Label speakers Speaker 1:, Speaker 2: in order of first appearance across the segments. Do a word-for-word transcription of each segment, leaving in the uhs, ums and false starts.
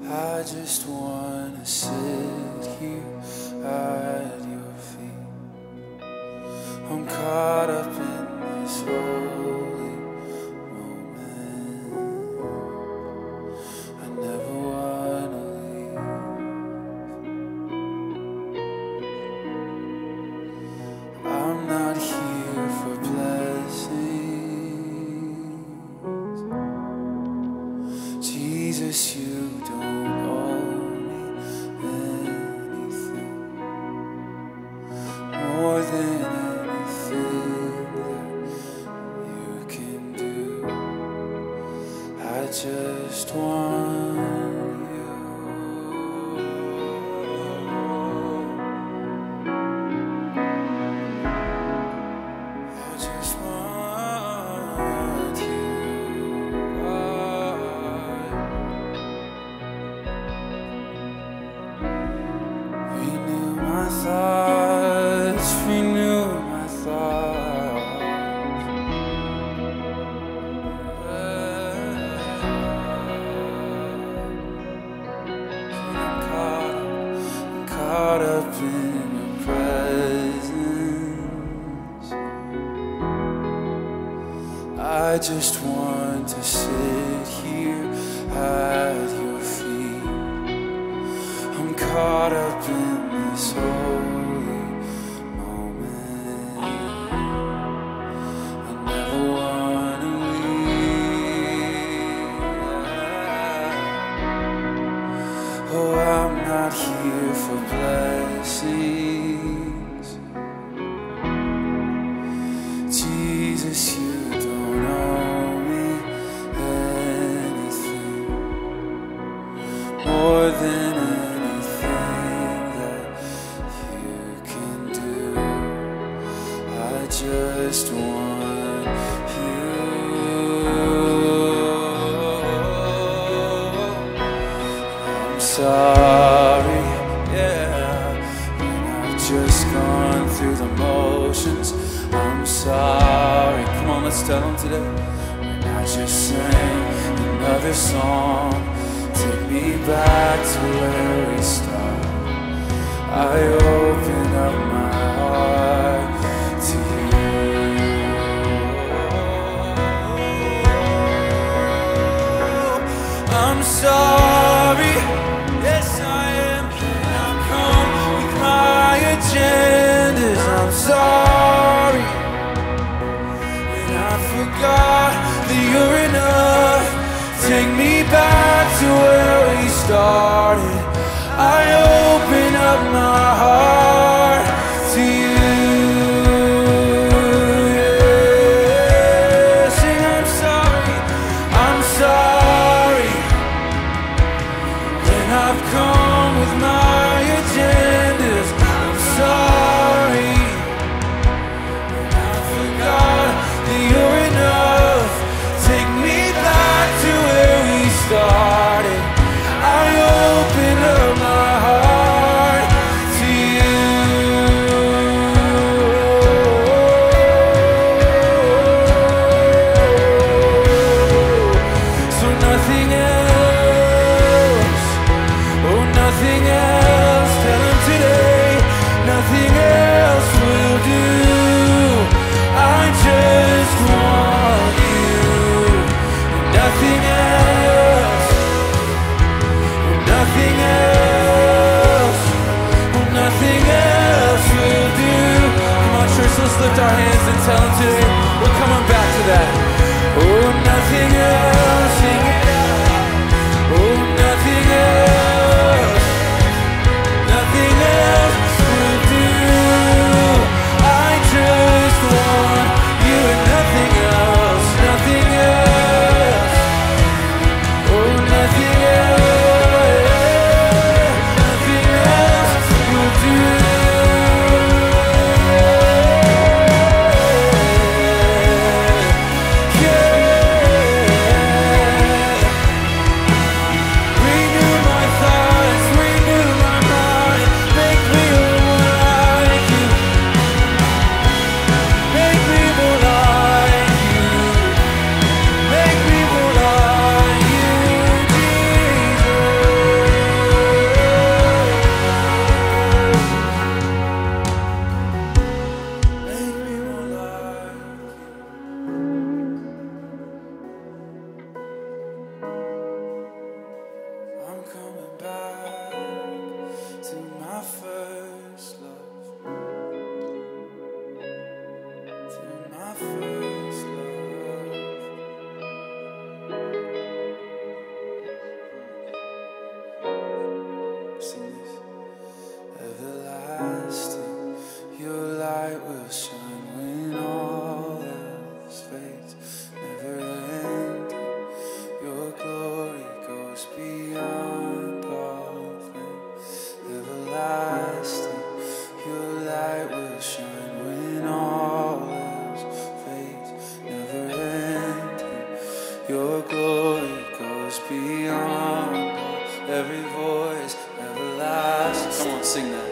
Speaker 1: I just wanna sit here at your feet. I'm caught up in this holy moment. I never wanna leave. I'm not here for blessings. Jesus, you don't owe me anything more than anything that you can do. I just want you. I just want you. Renew my thoughts, renew my thoughts. I'm caught up, I'm caught up in your presence. I just want to sit here at your feet. I'm caught up in this holy moment. I never wanna leave. Oh, I'm not here for blessings. Jesus, you don't owe me anything more than anything that you can do. I just want you. I'm sorry, yeah, when I've just gone through the motions. I'm sorry, come on, let's tell them today. When I just sang another song, take me back to where we started. I open up my heart to you. I'm sorry, yes I am. I've come with my agendas. I'm sorry when I forgot that you're enough. Take me back to where we started. I open up my heart to you. Yeah. Sing, I'm sorry, I'm sorry when I've come with my agendas. I'm sorry when I forgot that you're enough. Take me back to where we started. I open up my heart to you. So nothing else, oh beyond all things. Everlasting, your light will shine when all else fades. Never ending, your glory goes beyond all. Every voice, everlasting. Come on, sing that.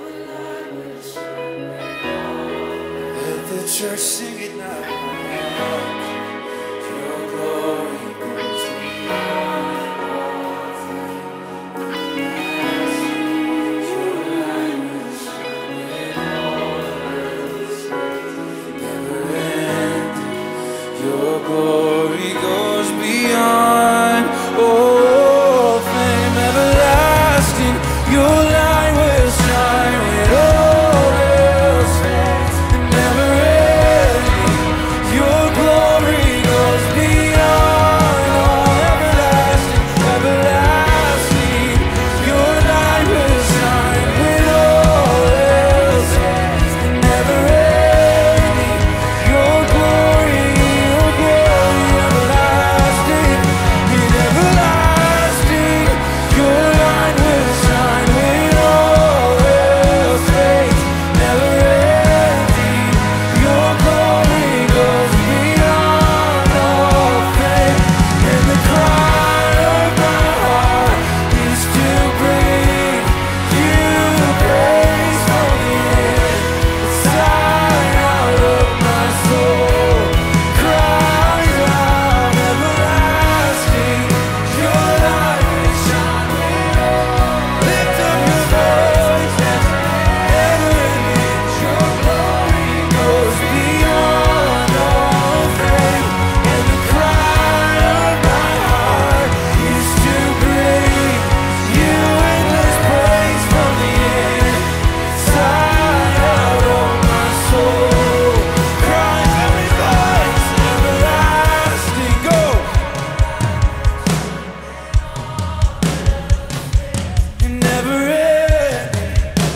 Speaker 1: Let the church sing it now. Your glory goes beyond all things. Your light will shine in all earth. Never ending, your glory goes beyond all fame. Everlasting, your light will shine with all else fades. Never ending, your glory goes beyond all. Everlasting, everlasting, your light will shine with all else fades. Never ending, your glory, your glory, everlasting, in everlasting, your light will shine with all else fades. Never ending, your glory goes beyond all fame. And the cry of my heart is to bring you praise from the inside out of my soul. Cries out, everlasting, your light will shine with all. Lift up your voice, never ending, your glory goes beyond all fame. And the cry of my heart is to bring you endless praise from the inside out of my soul. Cries every voice, everlasting, go. And never ending,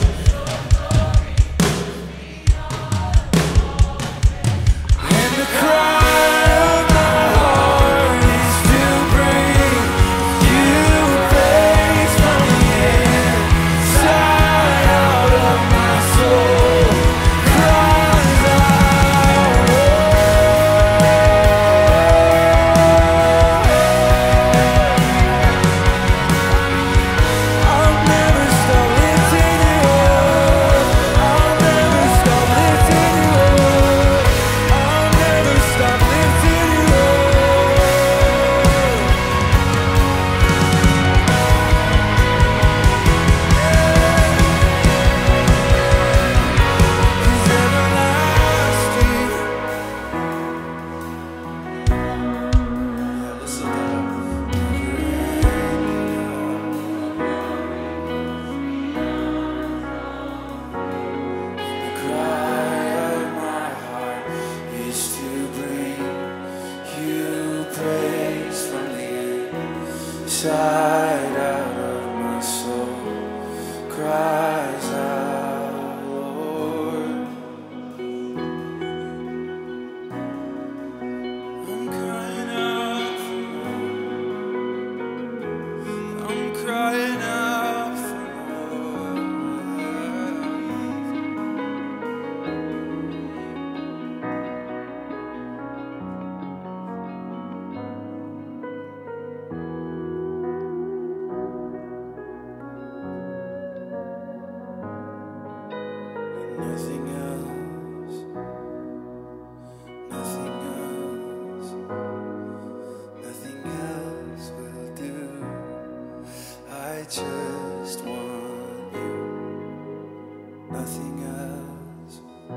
Speaker 1: and the cry of my heart is to bring you praise from the inside out of my soul. Cries out, I'll never stop lifting you up. I'll never stop lifting you up. I'll never stop lifting you up. 'Cause everlasting. Yeah, listen to that. The cry of my heart is to bring you praise from the inside out of my soul. Cries out, Lord. I'm crying out for more. I'm crying out for more. Nothing else, nothing else, nothing else will do. I just want you. Nothing else,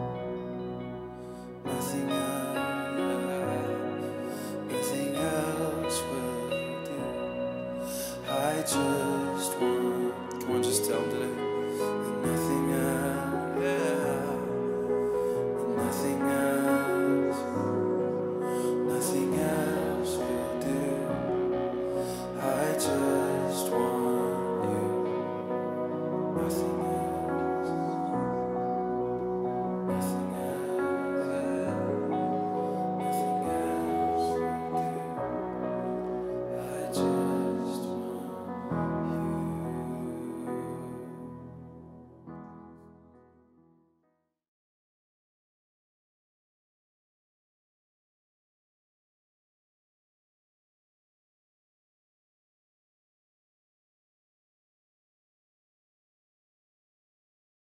Speaker 1: nothing else, nothing else will do. I just want. Come on, just tell him today.